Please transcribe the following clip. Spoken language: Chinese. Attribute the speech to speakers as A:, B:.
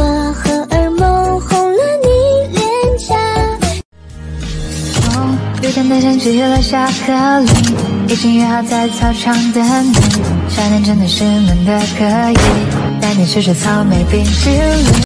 A: 荷尔蒙红了你脸颊。
B: 有天的天气落下颗粒，已经约好在操场等你。夏天真的是闷得可以，带你吃吃草莓冰淇淋。